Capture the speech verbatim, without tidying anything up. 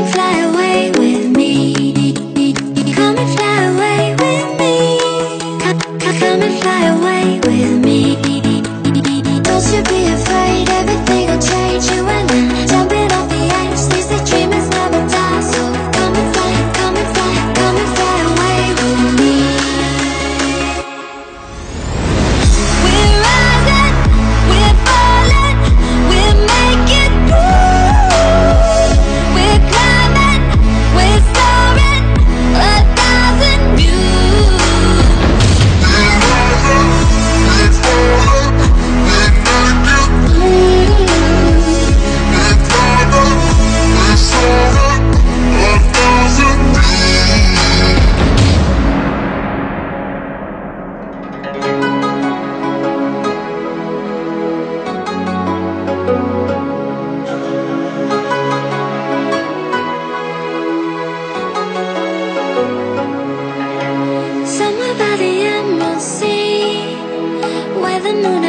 fly away with me. Come and fly away with me. Come, come and fly away with me. Don't you be afraid, everything will change. You and I jumping off the edge. They say dreamers never die, so come and fly, come and fly, come and fly away with me. We're rising, we're falling, we're making moves. We're climbing, we're soaring, a thousand views. We're rising, we're falling, we're making moves. We're climbing, we're soaring, a thousand views. Somewhere by the emerald sea, where the moon